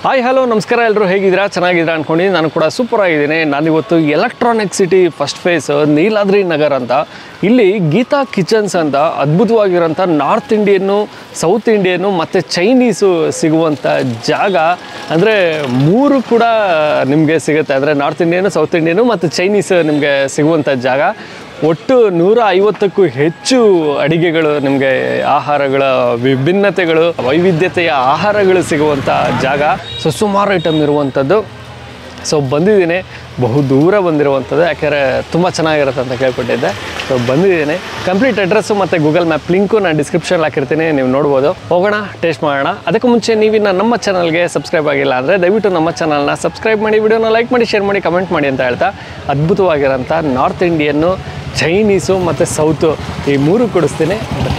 Hi hello ನಮಸ್ಕಾರ ಎಲ್ಲರೂ ಹೇಗಿದ್ದೀರಾ ಚೆನ್ನಾಗಿದ್ದೀರಾ ಅಂದ್ಕೊಂಡು ನಾನು ಕೂಡ ಸೂಪರ್ ಆಗಿದ್ದೀನಿ ನಾನಿವತ್ತು Electronic City first phase Neeladri Nagar ಅಂತ ಇಲ್ಲಿ ಗೀತಾ ಕಿಚನ್ಸ್ ಅಂತ ಅದ್ಭುತವಾಗಿರೋಂಥ ನಾರ್ತ್ ಇಂಡಿಯನ್ನು ಸೌತ್ ಇಂಡಿಯನ್ನು ಮತ್ತು ಚೈನೀಸು ಸಿಗುವಂಥ ಜಾಗ ಅಂದರೆ ಮೂರು ಕೂಡ ನಿಮಗೆ ಸಿಗುತ್ತೆ ಅಂದರೆ ನಾರ್ತ್ ಇಂಡಿಯನು ಸೌತ್ ಇಂಡಿಯನು ಮತ್ತು ಚೈನೀಸ್ ನಿಮಗೆ ಸಿಗುವಂಥ ಜಾಗ ಒಟ್ಟು 150ಕ್ಕೂ ಹೆಚ್ಚು ಅಡಿಗೆಗಳು ನಿಮಗೆ ಆಹಾರಗಳ ವಿಭಿನ್ನತೆಗಳು ವೈವಿಧ್ಯತೆಯ ಆಹಾರಗಳು ಸಿಗುವಂಥ ಜಾಗ ಸೊ ಸುಮಾರು ಐಟಮ್ ಇರುವಂಥದ್ದು ಸೊ ಬಂದಿದ್ದೀನಿ ಬಹು ದೂರ ಬಂದಿರುವಂಥದ್ದು ಯಾಕೆಂದರೆ ತುಂಬ ಚೆನ್ನಾಗಿರುತ್ತೆ ಅಂತ ಕೇಳ್ಪಟ್ಟಿದ್ದೆ ಸೊ ಬಂದಿದ್ದೀನಿ ಕಂಪ್ಲೀಟ್ ಅಡ್ರೆಸ್ಸು ಮತ್ತು ಗೂಗಲ್ ಮ್ಯಾಪ್ ಲಿಂಕು ನಾನು ಡಿಸ್ಕ್ರಿಪ್ಷನ್ ಹಾಕಿರ್ತೀನಿ ನೀವು ನೋಡ್ಬೋದು ಹೋಗೋಣ ಟೇಸ್ಟ್ ಮಾಡೋಣ ಅದಕ್ಕೂ ಮುಂಚೆ ನೀವಿನ್ನು ನಮ್ಮ ಚಾನಲ್ಗೆ ಸಬ್ಸ್ಕ್ರೈಬ್ ಆಗಿಲ್ಲ ಅಂದರೆ ದಯವಿಟ್ಟು ನಮ್ಮ ಚಾನಲ್ನ ಸಬ್ಸ್ಕ್ರೈಬ್ ಮಾಡಿ ವಿಡಿಯೋನ ಲೈಕ್ ಮಾಡಿ ಶೇರ್ ಮಾಡಿ ಕಮೆಂಟ್ ಮಾಡಿ ಅಂತ ಹೇಳ್ತಾ ಅದ್ಭುತವಾಗಿರೋಂಥ ನಾರ್ತ್ ಇಂಡಿಯನ್ನು ಚೈನೀಸು ಮತ್ತು ಸೌತು ಈ ಮೂರು ಕೊಡಿಸ್ತೀನಿ ಬನ್ನಿ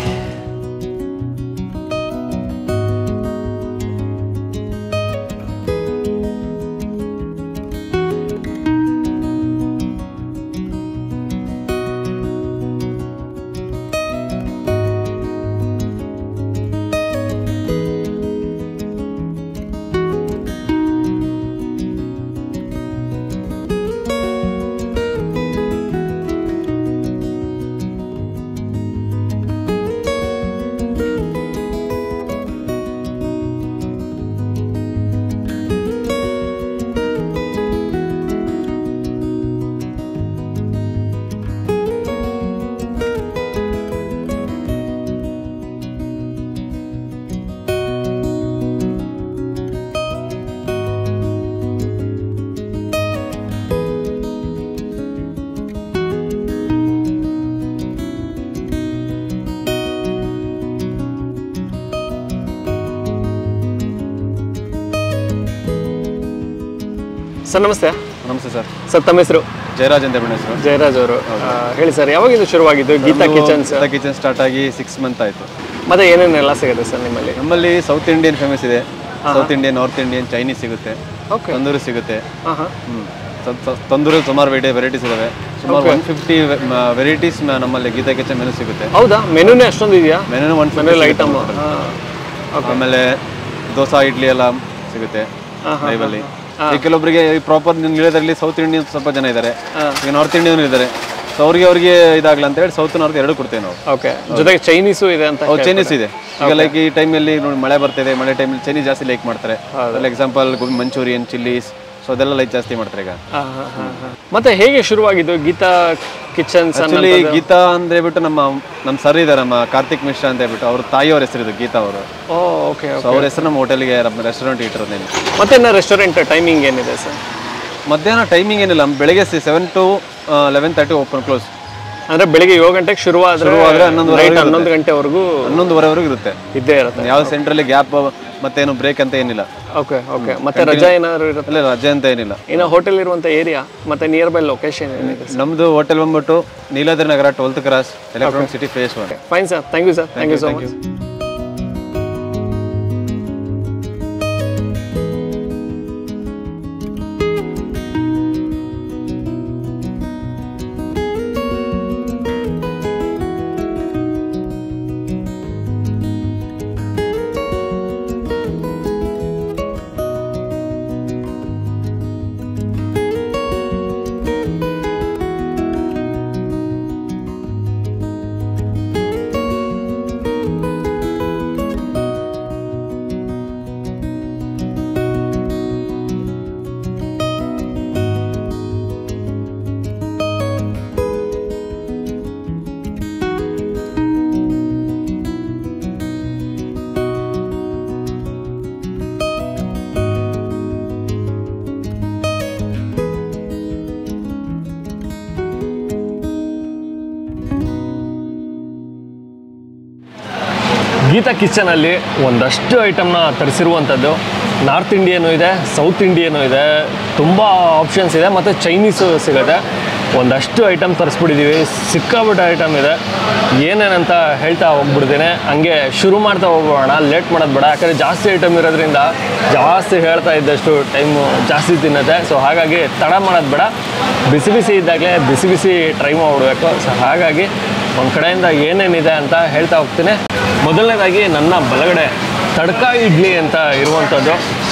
ಸರ್ ನಮಸ್ತೆ ನಮಸ್ತೆ ಸರ್ ಸರ್ ತಮ್ಮ ಹೆಸರು ಜಯರಾಜ್ ಅಂತ ಹೇಳಿ ಸರ್ ಜಯರಾಜ್ ಅವರು ಹೇಳಿ ಸರ್ ಯಾವಾಗಿಂದ ಶುರುವಾಗಿದ್ದು ಗೀತಾ ಕಿಚನ್ಸ್ ಕಿಚನ್ ಸ್ಟಾರ್ಟ್ ಆಗಿ 6 ಮಂತ್ ಆಯಿತು ಮತ್ತೆ ಏನೇನೆಲ್ಲ ಸಿಗುತ್ತೆ ಸರ್ ನಿಮ್ಮಲ್ಲಿ ನಮ್ಮಲ್ಲಿ ಸೌತ್ ಇಂಡಿಯನ್ ಫೇಮಸ್ ಇದೆ south Indian north Indian Chinese ಸಿಗುತ್ತೆ ತಂದೂರಿ ಸಿಗುತ್ತೆ ತಂದೂರಿ ಸುಮಾರು ವೆರೈಟೀಸ್ ಇದಾವೆ ಸುಮಾರು 150 ವೆರೈಟೀಸ್ ನಮ್ಮಲ್ಲಿ ಗೀತಾ ಕಿಚನ್ ಮೆನು ಸಿಗುತ್ತೆ ಹೌದಾ ಮೆನುನೇ ಅಷ್ಟೊಂದು ಇದೆಯಾ ಮೆನು 150 ಐಟಮ್ ಆಮೇಲೆ ದೋಸಾ ಇಡ್ಲಿ ಎಲ್ಲ ಸಿಗುತ್ತೆ ಲೈವಲ್ಲಿ ಈ ಕೆಲವೊಬ್ಬರಿಗೆ ಪ್ರಾಪರ್ ನೀಲದ್ರಲ್ಲಿ ಸೌತ್ ಇಂಡಿಯನ್ ಸ್ವಲ್ಪ ಜನ ಇದ್ದಾರೆ ಈಗ ನಾರ್ತ್ ಇಂಡಿಯನ್ ಇದ್ದಾರೆ ಸೊ ಅವ್ರಿಗೆ ಇದಾಗಲ್ಲ ಅಂತ ಹೇಳಿ ಸೌತ್ ನಾರ್ತ್ ಎರಡು ಕೊಡ್ತೇವೆ ನಾವು ಓಕೆ ಜೊತೆಗೆ ಚೈನೀಸು ಇದೆ ಅಂತ ಚೈನೀಸ್ ಇದೆ ಈಗ ಲೈಕ್ ಈ ಟೈಮಲ್ಲಿ ನೋಡಿ ಮಳೆ ಬರ್ತಿದೆ ಮಳೆ ಟೈಮಲ್ಲಿ ಚೈನೀಸ್ ಜಾಸ್ತಿ ಲೈಕ್ ಮಾಡ್ತಾರೆ for example Manchurian chillies so ಅದೆಲ್ಲ ಲೈಕ್ ಜಾಸ್ತಿ ಮಾಡ್ತಾರೆ ಈಗ ಮತ್ತೆ ಹೇಗೆ ಶುರುವಾಗಿದ್ದು ಗೀತಾ ಕಿಚನ್ಸ್ ಆಕ್ಚುಲಿ ಗೀತಾ ಅಂದ್ರೆ ಬಿಟ್ಟು ನಮ್ಮ ಸರ್ ಇದ್ದಾರೆ ನಮ್ಮ ಕಾರ್ತಿಕ್ ಮಿಶ್ರಾ ಅಂತ ಹೇಳ್ಬಿಟ್ಟು ಅವ್ರ ತಾಯಿಯವ್ರ ಹೆಸರಿದ್ದು ಗೀತಾ ಅವರು ಓಕೆ ಅವ್ರ ಹೆಸರು ನಮ್ಮ ಹೋಟೆಲ್ಗೆ ರೆಸ್ಟೋರೆಂಟ್ ಇಟ್ಟಿರೋದೇನು ಮತ್ತೆ ರೆಸ್ಟೋರೆಂಟ್ ಟೈಮಿಂಗ್ ಏನಿದೆ ಸರ್ ಮಧ್ಯಾಹ್ನ ಟೈಮಿಂಗ್ ಏನಿಲ್ಲ ಬೆಳಗ್ಗೆ 7 to 11:30 ಓಪನ್ ಕ್ಲೋಸ್ ಅಂದ್ರೆ ಬೆಳಿಗ್ಗೆ 7 ಗಂಟೆಗೆ ಶುರುವಾದ್ರೆ 11 ಗಂಟೆವರೆಗೂ 11:30 ಇರುತ್ತೆ ಇದ್ದೇ ಇರುತ್ತೆ ಯಾವ ಸೆಂಟ್ರಲ್ಲಿ ಗ್ಯಾಪ್ ಮತ್ತೇನು ಬ್ರೇಕ್ ಅಂತ ಏನಿಲ್ಲ ಓಕೆ ಓಕೆ ಮತ್ತೆ ರಜಾ ಏನಾದ್ರು ಇರುತ್ತೆ ರಜೆ ಅಂತ ಏನಿಲ್ಲ ಇನ್ನು ಹೋಟೆಲ್ ಇರುವಂತ ಏರಿಯಾ ಮತ್ತೆ ನಿಯರ್ ಬೈ ಲೊಕೇಶನ್ ಏನಿದೆ ನಮ್ದು ಹೋಟೆಲ್ ಬಂದ್ಬಿಟ್ಟು Neeladri Nagar 12th cross Electronic City phase 1 fine sir thank you sir thank you so much Geeta ಕಿಚನಲ್ಲಿ ಒಂದಷ್ಟು ಐಟಮ್ನ ತರಿಸಿರುವಂಥದ್ದು ನಾರ್ತ್ ಇಂಡಿಯನು ಇದೆ ಸೌತ್ ಇಂಡಿಯನು ಇದೆ ತುಂಬ ಆಪ್ಷನ್ಸ್ ಇದೆ ಮತ್ತು ಚೈನೀಸು ಸಿಗುತ್ತೆ ಒಂದಷ್ಟು ಐಟಮ್ ತರಿಸ್ಬಿಟ್ಟಿದ್ದೀವಿ ಸಿಕ್ಕಾಬಿಟ್ಟು ಐಟಮ್ ಇದೆ ಏನೇನಂತ ಹೇಳ್ತಾ ಹೋಗ್ಬಿಡ್ತೀನಿ ಹಂಗೆ ಶುರು ಮಾಡ್ತಾ ಹೋಗೋಣ ಲೇಟ್ ಮಾಡೋದು ಬೇಡ ಯಾಕಂದರೆ ಜಾಸ್ತಿ ಐಟಮ್ ಇರೋದ್ರಿಂದ ಜಾಸ್ತಿ ಹೇಳ್ತಾ ಇದ್ದಷ್ಟು ಟೈಮು ಜಾಸ್ತಿ ತಿನ್ನುತ್ತೆ ಸೊ ಹಾಗಾಗಿ ತಡ ಮಾಡೋದು ಬೇಡ ಬಿಸಿ ಬಿಸಿ ಇದ್ದಾಗಲೇ ಬಿಸಿ ಬಿಸಿ ಟ್ರೈ ಮಾಡಿಬಿಡ್ಬೇಕು ಸೊ ಹಾಗಾಗಿ ಒಂದು ಕಡೆಯಿಂದ ಏನೇನಿದೆ ಅಂತ ಹೇಳ್ತಾ ಹೋಗ್ತೀನಿ ಮೊದಲನೇದಾಗಿ ನನ್ನ ಬಲಗಡೆ ತಡ್ಕ ಇಡ್ಲಿ ಅಂತ ಇರುವಂಥದ್ದು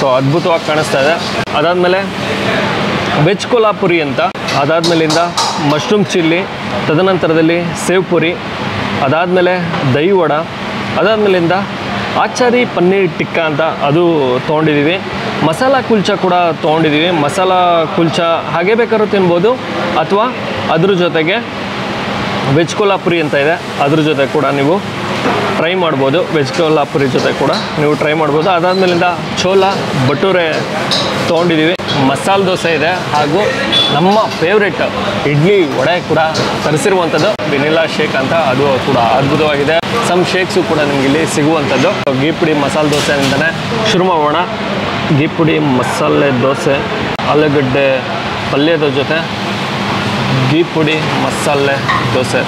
ಸೊ ಅದ್ಭುತವಾಗಿ ಕಾಣಿಸ್ತಾ ಇದೆ. ಅದಾದಮೇಲೆ ವೆಜ್ ಕೊಲಾಪುರಿ ಅಂತ, ಅದಾದಮೇಲಿಂದ ಮಶ್ರೂಮ್ ಚಿಲ್ಲಿ, ತದನಂತರದಲ್ಲಿ ಸೇವ್ ಪುರಿ, ಅದಾದಮೇಲೆ ದಹಿ ವಡ, ಅದಾದಮೇಲಿಂದ ಆಚಾರಿ ಪನ್ನೀರ್ ಟಿಕ್ಕಾ ಅಂತ ಅದು ತೊಗೊಂಡಿದ್ದೀವಿ. ಮಸಾಲ ಕುಲ್ಚಾ ಕೂಡ ತೊಗೊಂಡಿದ್ದೀವಿ. ಮಸಾಲ ಕುಲ್ಚಾ ಹಾಗೆ ಬೇಕಾದ್ರೂ ತಿನ್ಬೋದು, ಅಥವಾ ಅದ್ರ ಜೊತೆಗೆ ವೆಜ್ ಕೊಲಾಪುರಿ ಅಂತ ಇದೆ, ಅದ್ರ ಜೊತೆ ಕೂಡ ನೀವು ಟ್ರೈ ಮಾಡ್ಬೋದು. ವೆಜ್ ಕೊಲಾಪುರಿ ಜೊತೆ ಕೂಡ ನೀವು ಟ್ರೈ ಮಾಡ್ಬೋದು. ಅದಾದಮೇಲಿಂದ ಚೋಲಾ ಭಟೂರೆ ತೊಗೊಂಡಿದ್ದೀವಿ. ಮಸಾಲೆ ದೋಸೆ ಇದೆ, ಹಾಗೂ ನಮ್ಮ ಫೇವ್ರೆಟ್ ಇಡ್ಲಿ ವಡೆ ಕೂಡ ತರಿಸಿರುವಂಥದ್ದು ವೆನಿಲಾ ಶೇಕ್ ಅಂತ, ಅದು ಕೂಡ ಅದ್ಭುತವಾಗಿದೆ. ಸಮ್ ಶೇಕ್ಸು ಕೂಡ ನಿಮಗೆ ಇಲ್ಲಿ ಸಿಗುವಂಥದ್ದು. ಗೀ ಪುಡಿ ಮಸಾಲೆ ದೋಸೆಯಿಂದನೇ ಶುರು ಮಾಡೋಣ. ಗೀ ಪುಡಿ ಮಸಾಲೆ ದೋಸೆ, ಆಲೂಗಡ್ಡೆ ಪಲ್ಯದ ಜೊತೆ ಗೀ ಪುಡಿ ಮಸಾಲೆ ದೋಸೆ.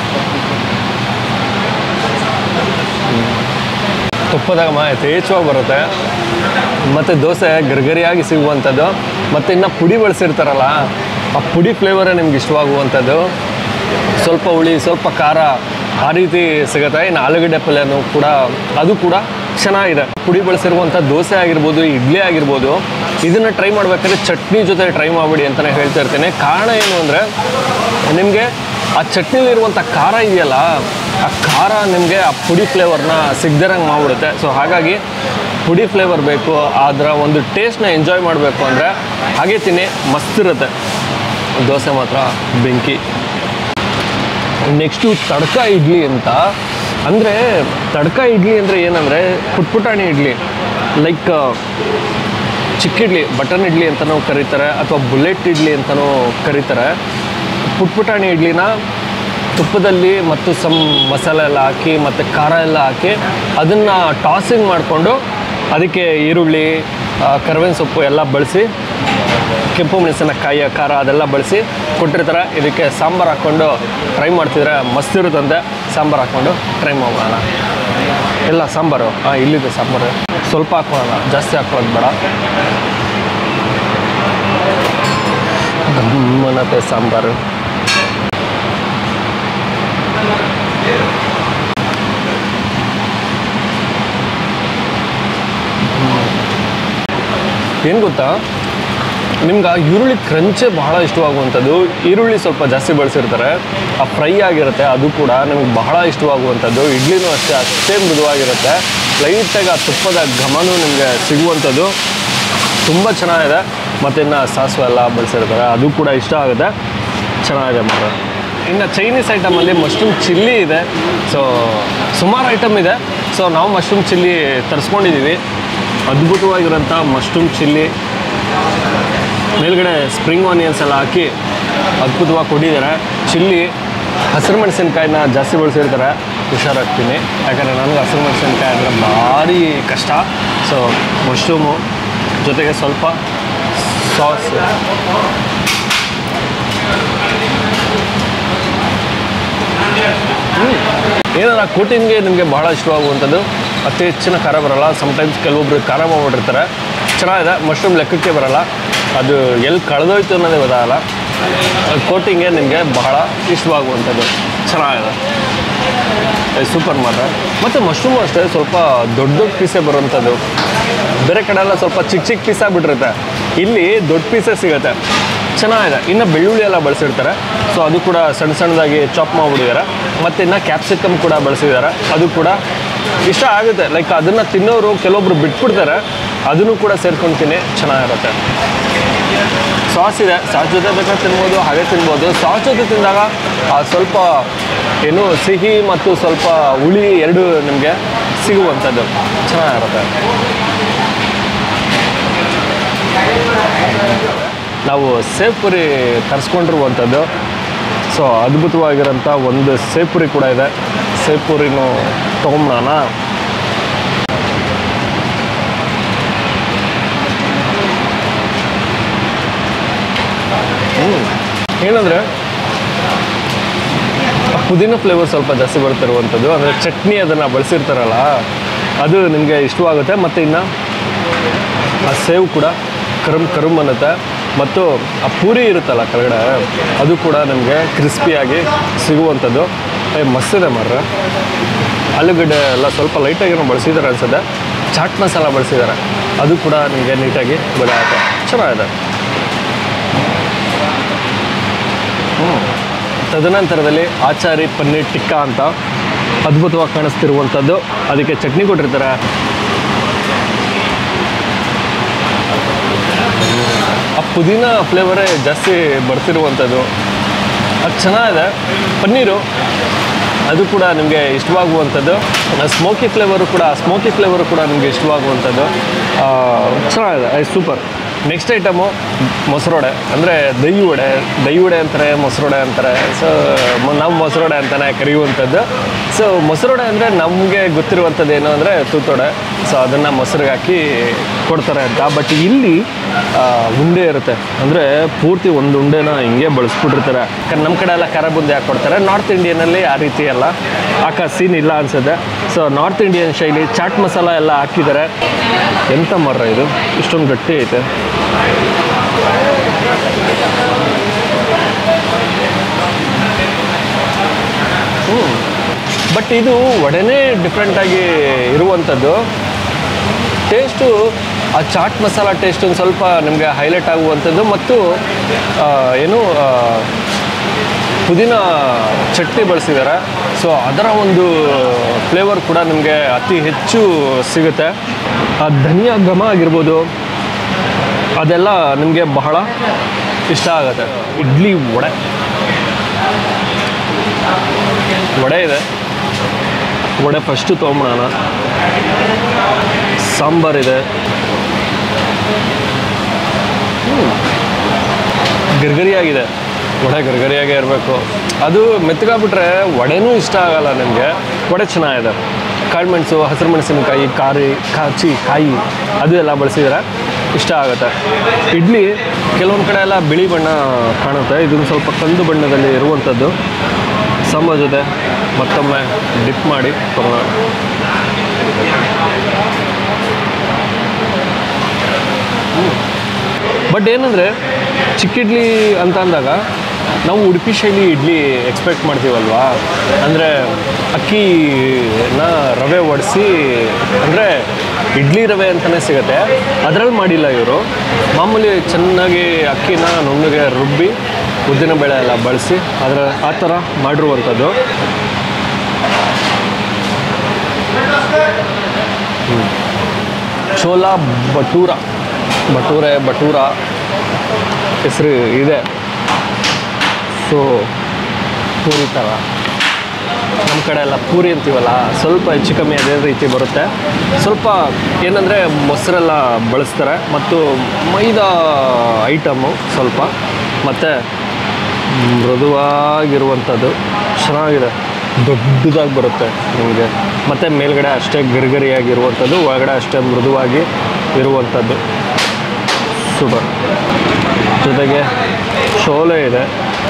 ತುಪ್ಪದಾಗ ಯಥೇಚ್ಛವಾಗಿ ಬರುತ್ತೆ, ಮತ್ತು ದೋಸೆ ಗರಿಗರಿಯಾಗಿ ಸಿಗುವಂಥದ್ದು. ಮತ್ತು ಇನ್ನು ಪುಡಿ ಬಳಸಿರ್ತಾರಲ್ಲ, ಆ ಪುಡಿ ಫ್ಲೇವರೇ ನಿಮ್ಗೆ ಇಷ್ಟವಾಗುವಂಥದ್ದು. ಸ್ವಲ್ಪ ಹುಳಿ ಸ್ವಲ್ಪ ಖಾರ ಆ ರೀತಿ ಸಿಗುತ್ತೆ. ಇನ್ನು ಆಲೂಗಡ್ಡೆ ಪಲ್ಯನೂ ಕೂಡ ಅದು ಕೂಡ ಚೆನ್ನಾಗಿದೆ. ಪುಡಿ ಬಳಸಿರುವಂಥ ದೋಸೆ ಆಗಿರ್ಬೋದು, ಇಡ್ಲಿ ಆಗಿರ್ಬೋದು, ಇದನ್ನು ಟ್ರೈ ಮಾಡಬೇಕಾದ್ರೆ ಚಟ್ನಿ ಜೊತೆ ಟ್ರೈ ಮಾಡಿಬಿಡಿ ಅಂತಲೇ ಹೇಳ್ತಾ ಇರ್ತೀನಿ. ಕಾರಣ ಏನು ಅಂದರೆ, ನಿಮಗೆ ಆ ಚಟ್ನಿಲಿರುವಂಥ ಖಾರ ಇದೆಯಲ್ಲ, ಆ ಖಾರ ನಿಮಗೆ ಆ ಪುಡಿ ಫ್ಲೇವರ್ನ ಸಿಗ್ದಿರಂಗೆ ಮಾಡಿಬಿಡುತ್ತೆ. ಸೊ ಹಾಗಾಗಿ ಪುಡಿ ಫ್ಲೇವರ್ ಬೇಕು, ಅದರ ಒಂದು ಟೇಸ್ಟ್ನ ಎಂಜಾಯ್ ಮಾಡಬೇಕು ಅಂದರೆ ಹಾಗೆ ತಿನ್ನಿ, ಮಸ್ತಿರುತ್ತೆ. ದೋಸೆ ಮಾತ್ರ ಬೆಂಕಿ. ನೆಕ್ಸ್ಟು ತಡ್ಕ ಇಡ್ಲಿ ಅಂತ. ಅಂದರೆ ತಡ್ಕ ಇಡ್ಲಿ ಅಂದರೆ ಏನಂದರೆ ಪುಟ್ಪುಟಾಣಿ ಇಡ್ಲಿ, ಲೈಕ್ ಚಿಕ್ಕ ಇಡ್ಲಿ, ಬಟನ್ ಇಡ್ಲಿ ಅಂತಲೂ ಕರೀತಾರೆ, ಅಥವಾ ಬುಲೆಟ್ ಇಡ್ಲಿ ಅಂತಲೂ ಕರೀತಾರೆ. ಪುಟ್ಪುಟಾಣಿ ಇಡ್ಲಿನ ತುಪ್ಪದಲ್ಲಿ ಮತ್ತು ಸಮ್ ಮಸಾಲೆ ಎಲ್ಲ ಹಾಕಿ ಮತ್ತು ಖಾರ ಎಲ್ಲ ಹಾಕಿ ಅದನ್ನು ಟಾಸಿಂಗ್ ಮಾಡಿಕೊಂಡು ಅದಕ್ಕೆ ಈರುಳ್ಳಿ, ಕರಿಬೇವಿನ ಸೊಪ್ಪು ಎಲ್ಲ ಬಳಸಿ, ಕೆಂಪು ಮೆಣಸಿನಕಾಯಿ ಖಾರ ಅದೆಲ್ಲ ಬಳಸಿ ಕೊಟ್ಟಿರ್ತಾರೆ. ಇದಕ್ಕೆ ಸಾಂಬಾರು ಹಾಕ್ಕೊಂಡು ಟ್ರೈ ಮಾಡ್ತಿದ್ರೆ ಮಸ್ತಿರುತ್ತಂತೆ. ಸಾಂಬಾರು ಹಾಕ್ಕೊಂಡು ಟ್ರೈ ಮಾಡೋಣ. ಎಲ್ಲ ಸಾಂಬಾರು ಇಲ್ಲಿದೆ ಸಾಂಬಾರು, ಸ್ವಲ್ಪ ಹಾಕ್ಕೊಳ್ಳೋಣ, ಜಾಸ್ತಿ ಹಾಕ್ಕೊಳ್ಳೋದು ಬೇಡ. ಗಮ್ಮನತೆ ಸಾಂಬಾರು. ಏನು ಗೊತ್ತಾ, ನಿಮ್ಗೆ ಈರುಳ್ಳಿ ಕ್ರಂಚೇ ಬಹಳ ಇಷ್ಟವಾಗುವಂಥದ್ದು. ಈರುಳ್ಳಿ ಸ್ವಲ್ಪ ಜಾಸ್ತಿ ಬಳಸಿರ್ತಾರೆ, ಆ ಫ್ರೈ ಆಗಿರುತ್ತೆ, ಅದು ಕೂಡ ನಿಮ್ಗೆ ಬಹಳ ಇಷ್ಟವಾಗುವಂಥದ್ದು. ಇಡ್ಲಿನೂ ಅಷ್ಟೇ ಮೃದುವಾಗಿರುತ್ತೆ. ಲೈಟಾಗಿ ಆ ತುಪ್ಪದ ಘಮನೂ ನಿಮಗೆ ಸಿಗುವಂಥದ್ದು ತುಂಬ ಚೆನ್ನಾಗಿದೆ. ಮತ್ತು ಇನ್ನು ಸಾಸಿವೆ ಎಲ್ಲ ಬಳಸಿರ್ತಾರೆ, ಅದು ಕೂಡ ಇಷ್ಟ ಆಗುತ್ತೆ, ಚೆನ್ನಾಗಿದೆ ಮಾತ್ರ. ಇನ್ನು ಚೈನೀಸ್ ಐಟಮಲ್ಲಿ ಮಶ್ರೂಮ್ ಚಿಲ್ಲಿ ಇದೆ. ಸೊ ಸುಮಾರು ಐಟಮ್ ಇದೆ. ಸೊ ನಾವು ಮಶ್ರೂಮ್ ಚಿಲ್ಲಿ ತರಿಸ್ಕೊಂಡಿದ್ದೀವಿ. ಅದ್ಭುತವಾಗಿರೋಂಥ ಮಶ್ರೂಮ್ ಚಿಲ್ಲಿ, ಮೇಲ್ಗಡೆ ಸ್ಪ್ರಿಂಗ್ ಆನಿಯನ್ಸ್ ಎಲ್ಲ ಹಾಕಿ ಅದ್ಭುತವಾಗಿ ಕೊಟ್ಟಿದ್ದಾರೆ. ಚಿಲ್ಲಿ ಹಸಿರು ಮೆಣಸಿನ್ಕಾಯಿನ ಜಾಸ್ತಿ ಬಳಸಿರ್ತಾರೆ, ಹುಷಾರಾಗ್ತೀನಿ, ಯಾಕಂದರೆ ನನಗೆ ಹಸಿರು ಮೆಣಸಿನ್ಕಾಯಿ ಅಂದರೆ ಭಾರಿ ಕಷ್ಟ. ಸೊ ಮಶ್ರೂಮು ಜೊತೆಗೆ ಸ್ವಲ್ಪ ಸಾಸ್, ಏನಾರ ಕೋಟಿಂಗ್ಗೆ ನಿಮಗೆ ಬಹಳ ಇಷ್ಟವಾಗುವಂಥದ್ದು. ಅತಿ ಹೆಚ್ಚಿನ ಖಾರ ಬರೋಲ್ಲ, ಸಮ್ಟೈಮ್ಸ್ ಕೆಲವೊಬ್ರು ಖಾರ ಮಾಡಿಬಿಟ್ಟಿರ್ತಾರೆ. ಚೆನ್ನಾಗಿದೆ. ಮಶ್ರೂಮ್ ಲೆಕ್ಕಕ್ಕೆ ಬರೋಲ್ಲ, ಅದು ಎಲ್ಲಿ ಕಳೆದೋಯ್ತು ಅನ್ನೋದೇ ಗೊತ್ತಾಗಲ್ಲ. ಕೋಟಿಂಗ್ಗೆ ನಿಮಗೆ ಬಹಳ ಇಷ್ಟವಾಗುವಂಥದ್ದು, ಚೆನ್ನಾಗಿದೆ, ಸೂಪರ್ ಮಾತ್ರ. ಮತ್ತು ಮಶ್ರೂಮು ಅಷ್ಟೇ ಸ್ವಲ್ಪ ದೊಡ್ಡ ದೊಡ್ಡ ಪೀಸೇ ಬರೋವಂಥದ್ದು. ಬೇರೆ ಕಡೆ ಎಲ್ಲ ಸ್ವಲ್ಪ ಚಿಕ್ಕ ಚಿಕ್ಕ ಪೀಸ್ ಆಗಿಬಿಟ್ಟಿರುತ್ತೆ, ಇಲ್ಲಿ ದೊಡ್ಡ ಪೀಸೇ ಸಿಗುತ್ತೆ, ಚೆನ್ನಾಗಿದೆ. ಇನ್ನು ಬೆಳ್ಳುಳ್ಳಿ ಎಲ್ಲ ಬಳಸಿರ್ತಾರೆ, ಸೊ ಅದು ಕೂಡ ಸಣ್ಣ ಸಣ್ಣದಾಗಿ ಚಾಪ್ ಮಾಡಿಬಿಟ್ಟಿದ್ದಾರೆ. ಮತ್ತು ಇನ್ನು ಕ್ಯಾಪ್ಸಿಕಮ್ ಕೂಡ ಬಳಸಿದ್ದಾರೆ, ಅದು ಕೂಡ ಇಷ್ಟ ಆಗುತ್ತೆ. ಲೈಕ್ ಅದನ್ನು ತಿನ್ನೋರು ಕೆಲವೊಬ್ರು ಬಿಟ್ಬಿಡ್ತಾರೆ, ಅದನ್ನು ಕೂಡ ಸೇರ್ಕೊಳ್ತೀನಿ, ಚೆನ್ನಾಗಿರುತ್ತೆ. ಸಾಸ್ ಇದೆ, ಸಾಸ್ ಜೊತೆ ಬೇಕಾದ್ರೆ ತಿನ್ಬೋದು, ಹಾಗೆ ತಿನ್ಬೋದು. ಸಾಸ್ ಜೊತೆ ತಿಂದಾಗ ಸ್ವಲ್ಪ ಏನು ಸಿಹಿ ಮತ್ತು ಸ್ವಲ್ಪ ಹುಳಿ ಎರಡು ನಿಮಗೆ ಸಿಗುವಂಥದ್ದು, ಚೆನ್ನಾಗಿರುತ್ತೆ. ನಾವು ಸೇವ್ ಪುರಿ ತರಿಸ್ಕೊಂಡಿರುವಂಥದ್ದು. ಸೊ ಅದ್ಭುತವಾಗಿರೋಂಥ ಒಂದು ಸೇವ್ ಪುರಿ ಕೂಡ ಇದೆ. ಸೇವ್ ಪುರಿನೂ ತೊಗೊಂಬಿಡೋಣ. ಏನಂದರೆ ಪುದೀನ ಫ್ಲೇವರ್ ಸ್ವಲ್ಪ ಜಾಸ್ತಿ ಬರ್ತಿರುವಂಥದ್ದು, ಅಂದರೆ ಚಟ್ನಿ ಅದನ್ನು ಬಳಸಿರ್ತಾರಲ್ಲ, ಅದು ನಿಮಗೆ ಇಷ್ಟವಾಗುತ್ತೆ. ಮತ್ತು ಇನ್ನು ಆ ಸೇವ್ ಕೂಡ ಕರುಮ್ ಅನ್ನುತ್ತೆ. ಮತ್ತು ಆ ಪೂರಿ ಇರುತ್ತಲ್ಲ ಕೆಳಗಡೆ, ಅದು ಕೂಡ ನಿಮಗೆ ಕ್ರಿಸ್ಪಿಯಾಗಿ ಸಿಗುವಂಥದ್ದು. ಮಸ್ತಿದೆ ಮಾರ್ರೆ. ಆಲೂಗಡ್ಡೆ ಎಲ್ಲ ಸ್ವಲ್ಪ ಲೈಟಾಗಿ ಬಳಸಿದ್ದಾರೆ ಅನಿಸುತ್ತೆ. ಚಾಟ್ ಮಸಾಲ ಬಳಸಿದ್ದಾರೆ, ಅದು ಕೂಡ ನಿಮಗೆ ನೀಟಾಗಿ ಗೊತ್ತಾಗುತ್ತೆ. ಚೆನ್ನಾಗಿದೆ. ತದನಂತರದಲ್ಲಿ ಆಚಾರಿ ಪನ್ನೀರ್ ಟಿಕ್ಕಾ ಅಂತ ಅದ್ಭುತವಾಗಿ ಕಾಣಿಸ್ತಿರುವಂಥದ್ದು. ಅದಕ್ಕೆ ಚಟ್ನಿ ಕೊಟ್ಟಿರ್ತಾರೆ. ಆ ಪುದೀನ ಫ್ಲೇವರೇ ಜಾಸ್ತಿ ಬರ್ತಿರುವಂಥದ್ದು. ಅದು ಚೆನ್ನಾಗಿದೆ. ಪನ್ನೀರು ಅದು ಕೂಡ ನಿಮಗೆ ಇಷ್ಟವಾಗುವಂಥದ್ದು. ಸ್ಮೋಕಿ ಫ್ಲೇವರು ಕೂಡ ನಿಮಗೆ ಇಷ್ಟವಾಗುವಂಥದ್ದು. ಚೆನ್ನಾಗಿದೆ. ಸೂಪರ್. ನೆಕ್ಸ್ಟ್ ಐಟಮು ಮೊಸರೊಡೆ, ಅಂದರೆ ದಹಿ ವಡೆ ಅಂತಾರೆ, ಮೊಸರೊಡೆ ಅಂತಾರೆ. ಸೊ ನಾವು ಮೊಸರೊಡೆ ಅಂತಲೇ ಕರೆಯುವಂಥದ್ದು. ಸೊ ಮೊಸರೊಡೆ ಅಂದರೆ ನಮಗೆ ಗೊತ್ತಿರುವಂಥದ್ದು ಏನು ಅಂದರೆ ತೂತೊಡೆ. ಸೊ ಅದನ್ನು ಮೊಸರಿಗೆ ಹಾಕಿ ಕೊಡ್ತಾರೆ ಅಂತ. ಬಟ್ ಇಲ್ಲಿ ಉಂಡೆ ಇರುತ್ತೆ, ಅಂದರೆ ಪೂರ್ತಿ ಒಂದು ಉಂಡೆನ ಹಿಂಗೆ ಬಳಸ್ಬಿಟ್ಟಿರ್ತಾರೆ. ನಮ್ಮ ಕಡೆ ಎಲ್ಲ ಖಾರ ಬುಂದಿ ಹಾಕಿ ಕೊಡ್ತಾರೆ. ನಾರ್ತ್ ಇಂಡಿಯನಲ್ಲಿ ಆ ರೀತಿ ಎಲ್ಲ ಹಾಕೋ ಸೀನ್ ಇಲ್ಲ ಅನಿಸುತ್ತೆ. ಸೊ ನಾರ್ತ್ ಇಂಡಿಯನ್ ಶೈಲಿ ಚಾಟ್ ಮಸಾಲ ಎಲ್ಲ ಹಾಕಿದ್ದಾರೆ. ಎಂಥ ಮರ ಇದು, ಇಷ್ಟೊಂದು ಗಟ್ಟಿ ಐತೆ. ಬಟ್ ಇದು ವಡೆನೇ ಡಿಫ್ರೆಂಟಾಗಿ ಇರುವಂಥದ್ದು. ಟೇಸ್ಟು ಆ ಚಾಟ್ ಮಸಾಲ ಟೇಸ್ಟ್ ಒಂದು ಸ್ವಲ್ಪ ನಿಮಗೆ ಹೈಲೈಟ್ ಆಗುವಂಥದ್ದು. ಮತ್ತು ಏನು ಪುದೀನ ಚಟ್ನಿ ಬಳಸಿದ್ದಾರೆ. ಸೊ ಅದರ ಒಂದು ಫ್ಲೇವರ್ ಕೂಡ ನಿಮಗೆ ಅತಿ ಹೆಚ್ಚು ಸಿಗುತ್ತೆ. ಆ ಧನಿಯಾ ಘಮ ಆಗಿರ್ಬೋದು, ಅದೆಲ್ಲ ನಿಮಗೆ ಬಹಳ ಇಷ್ಟ ಆಗುತ್ತೆ. ಇಡ್ಲಿ ವಡೆ ಇದೆ. ವಡೆ ಫಸ್ಟು ತೊಗೊಂಬಿಡೋಣ. ಸಾಂಬಾರಿದೆ. ಗರ್ಗರಿಯಾಗಿದೆ. ವಡೆ ಗರ್ಗರಿಯಾಗೇ ಇರಬೇಕು. ಅದು ಮೆತ್ತಗಾಗ್ಬಿಟ್ರೆ ವಡೆನೂ ಇಷ್ಟ ಆಗಲ್ಲ ನಿಮಗೆ. ವಡೆ ಚೆನ್ನಾಗಿದೆ. ಕಾಳುಮೆಣಸು, ಹಸಿರು ಮೆಣಸಿನಕಾಯಿ, ಕಾಯಿ ಅದು ಎಲ್ಲ ಬಳಸಿದರೆ ಇಷ್ಟ ಆಗುತ್ತೆ. ಇಡ್ಲಿ ಕೆಲವೊಂದು ಕಡೆ ಎಲ್ಲ ಬಿಳಿ ಬಣ್ಣ ಕಾಣುತ್ತೆ, ಇದನ್ನು ಸ್ವಲ್ಪ ಕಂದು ಬಣ್ಣದಲ್ಲಿ ಇರುವಂಥದ್ದು. ಸಾಂಬಾರ್ ಜೊತೆ ಮತ್ತೊಮ್ಮೆ ಡಿಪ್ ಮಾಡಿ ತಗೊಳ್ಳೋಣ. ಬಟ್ ಏನಂದರೆ ಚಿಕ್ಕ ಇಡ್ಲಿ ಅಂತ ಅಂದಾಗ ನಾವು ಉಡುಪಿ ಶೈಲಿ ಇಡ್ಲಿ ಎಕ್ಸ್ಪೆಕ್ಟ್ ಮಾಡ್ತೀವಲ್ವಾ. ಅಂದರೆ ಅಕ್ಕಿನ ರವೆ ಒಡಿಸಿ, ಅಂದರೆ ಇಡ್ಲಿ ರವೆ ಅಂತಲೇ ಸಿಗುತ್ತೆ, ಅದರಲ್ಲಿ ಮಾಡಿಲ್ಲ ಇವರು. ಮಾಮೂಲಿ ಚೆನ್ನಾಗಿ ಅಕ್ಕಿನ ನುಣ್ಣಗೆ ರುಬ್ಬಿ ಉದ್ದಿನಬೇಳೆ ಎಲ್ಲ ಬಳಸಿ ಆ ಥರ ಮಾಡಿರುವಂಥದ್ದು. ಚೋಲಾ ಭಟೂರ ಹೆಸರು ಇದೆ. ಸೊ ಪೂರಿ ಥರ ನಮ್ಮ ಕಡೆ ಎಲ್ಲ ಪೂರಿ ಅಂತೀವಲ್ಲ, ಸ್ವಲ್ಪ ಹೆಚ್ಚು ಕಮ್ಮಿ ಅದೇ ರೀತಿ ಬರುತ್ತೆ. ಸ್ವಲ್ಪ ಏನಂದರೆ ಮೊಸರೆಲ್ಲ ಬಳಸ್ತಾರೆ ಮತ್ತು ಮೈದಾ ಐಟಮು ಸ್ವಲ್ಪ, ಮತ್ತು ಮೃದುವಾಗಿರುವಂಥದ್ದು ಚೆನ್ನಾಗಿದೆ. ದೊಡ್ಡದಾಗಿ ಬರುತ್ತೆ ನಿಮಗೆ. ಮತ್ತು ಮೇಲ್ಗಡೆ ಅಷ್ಟೇ ಗರಿಗರಿಯಾಗಿರುವಂಥದ್ದು, ಒಳಗಡೆ ಅಷ್ಟೇ ಮೃದುವಾಗಿ ಇರುವಂಥದ್ದು. ಸೂಪರ್. ಜೊತೆಗೆ ಚೋಲೆ ಇದೆ.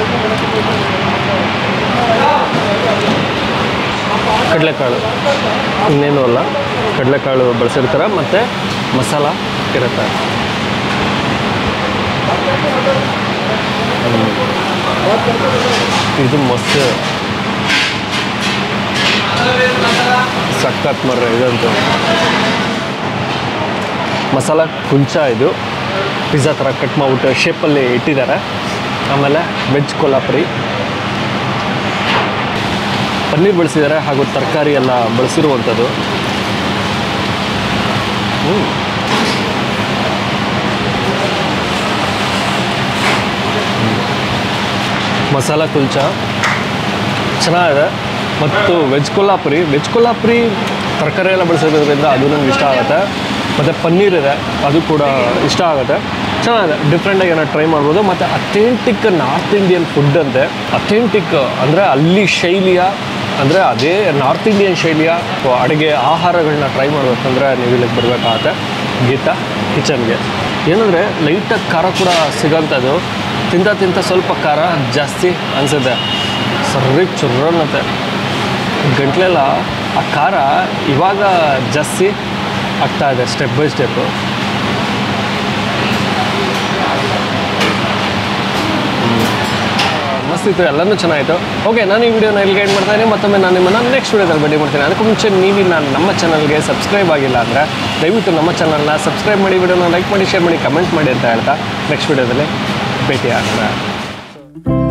ಕಡಲೆಕಾಳು ಇನ್ನೇನು ಅಲ್ಲ, ಕಡಲೆಕಾಳು ಬಳಸಿರ್ತಾರೆ. ಮತ್ತು ಮಸಾಲ ಇರುತ್ತೆ. ಇದು ಮೊಸರು ಸಖತ್ ಮರ್ರೆ ಇದಂತೂ. ಮಸಾಲ ಕುಲ್ಚಾ ಇದು ಪಿಜ್ಜಾ ಥರ ಕಟ್ ಮಾಡಿಬಿಟ್ಟು ಶೇಪಲ್ಲಿ ಇಟ್ಟಿದ್ದಾರೆ. ಆಮೇಲೆ ವೆಜ್ ಕೊಲಾಪುರಿ ಪನ್ನೀರ್ ಬಳಸಿದ್ದಾರೆ, ಹಾಗೂ ತರಕಾರಿ ಎಲ್ಲ ಬಳಸಿರುವಂಥದ್ದು. ಮಸಾಲ ಕುಲ್ಚಾ ಚೆನ್ನಾಗಿದೆ. ಮತ್ತು ವೆಜ್ ಕೊಲಾಪುರಿ ತರಕಾರಿ ಎಲ್ಲ ಬಳಸಿರೋದ್ರಿಂದ ಅದು ನನಗೆ ಇಷ್ಟ ಆಗುತ್ತೆ. ಮತ್ತು ಪನ್ನೀರ್ ಇದೆ, ಅದು ಕೂಡ ಇಷ್ಟ ಆಗುತ್ತೆ. ಚೆನ್ನಾಗಿದೆ. ಡಿಫ್ರೆಂಟಾಗಿ ಏನೋ ಟ್ರೈ ಮಾಡ್ಬೋದು. ಮತ್ತು ಅಥೆಂಟಿಕ್ ನಾರ್ತ್ ಇಂಡಿಯನ್ ಫುಡ್ ಅಂತೆ. ಅಥೆಂಟಿಕ್ ಅಂದರೆ ಅಲ್ಲಿ ಶೈಲಿಯ, ಅಂದರೆ ಅದೇ ನಾರ್ತ್ ಇಂಡಿಯನ್ ಶೈಲಿಯ ಅಡುಗೆ ಆಹಾರಗಳನ್ನ ಟ್ರೈ ಮಾಡಬೇಕಂದ್ರೆ ನೀವು ಇಲ್ಲಿಗೆ ಬರಬೇಕಾಗತ್ತೆ ಗೀತಾ ಕಿಚನ್ಗೆ. ಏನಂದರೆ ಲೈಟಾಗಿ ಖಾರ ಕೂಡ ಸಿಗೋಂಥದ್ದು. ತಿಂತ ಸ್ವಲ್ಪ ಖಾರ ಜಾಸ್ತಿ ಅನಿಸುತ್ತೆ. ಸರಿಗೆ ಚುರ್ರನ್ನತ್ತೆ ಗಂಟ್ಲೆಲ್ಲ. ಆ ಖಾರ ಇವಾಗ ಜಾಸ್ತಿ ಆಗ್ತಾ ಇದೆ ಸ್ಟೆಪ್ ಬೈ ಸ್ಟೆಪ್ಪು. ಮಸ್ತ್ ಅನಿಸ್ತಿತ್ತು, ಎಲ್ಲನೂ ಚೆನ್ನಾಗಿತ್ತು. ಓಕೆ, ನಾನು ಈ ವಿಡಿಯೋನ ಎಲ್ಲಿ ಗೈಡ್ ಮಾಡ್ತಾನೆ, ಮತ್ತೊಮ್ಮೆ ನಾನು ನಿಮ್ಮನ್ನು ನೆಕ್ಸ್ಟ್ ವಿಡಿಯೋದಲ್ಲಿ ಭೇಟಿ ಮಾಡ್ತೀನಿ. ಅದಕ್ಕೂ ಮುಂಚೆ ನೀವು ನಮ್ಮ ಚಾನಲ್ಗೆ ಸಬ್ಸ್ಕ್ರೈಬ್ ಆಗಿಲ್ಲ ಅಂದರೆ ದಯವಿಟ್ಟು ನಮ್ಮ ಚಾನಲ್ನ ಸಬ್ಸ್ಕ್ರೈಬ್ ಮಾಡಿ, ವಿಡಿಯೋನ ಲೈಕ್ ಮಾಡಿ, ಶೇರ್ ಮಾಡಿ, ಕಮೆಂಟ್ ಮಾಡಿ ಅಂತ ಹೇಳ್ತಾ ನೆಕ್ಸ್ಟ್ ವಿಡಿಯೋದಲ್ಲಿ ಭೇಟಿ ಆಗೋಣ.